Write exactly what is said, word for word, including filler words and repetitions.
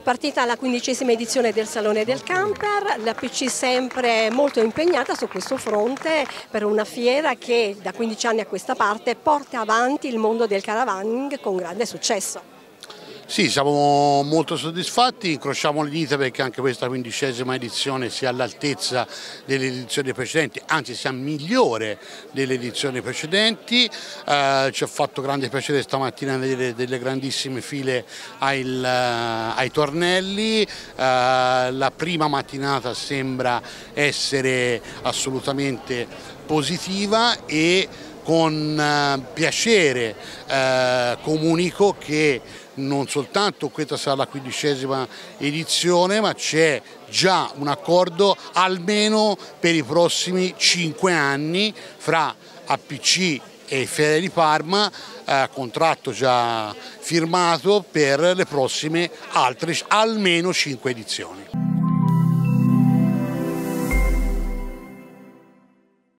Partita la quindicesima edizione del Salone del Camper, la P C sempre molto impegnata su questo fronte per una fiera che da quindici anni a questa parte porta avanti il mondo del caravaning con grande successo. Sì, siamo molto soddisfatti, incrociamo le dita perché anche questa quindicesima edizione sia all'altezza delle edizioni precedenti, anzi sia migliore delle edizioni precedenti. Eh, ci ha fatto grande piacere stamattina vedere delle grandissime file ai, ai tornelli, eh, la prima mattinata sembra essere assolutamente positiva e con eh, piacere eh, comunico che non soltanto questa sarà la quindicesima edizione, ma c'è già un accordo almeno per i prossimi cinque anni fra A P C e Fiera di Parma, eh, contratto già firmato per le prossime altre almeno cinque edizioni.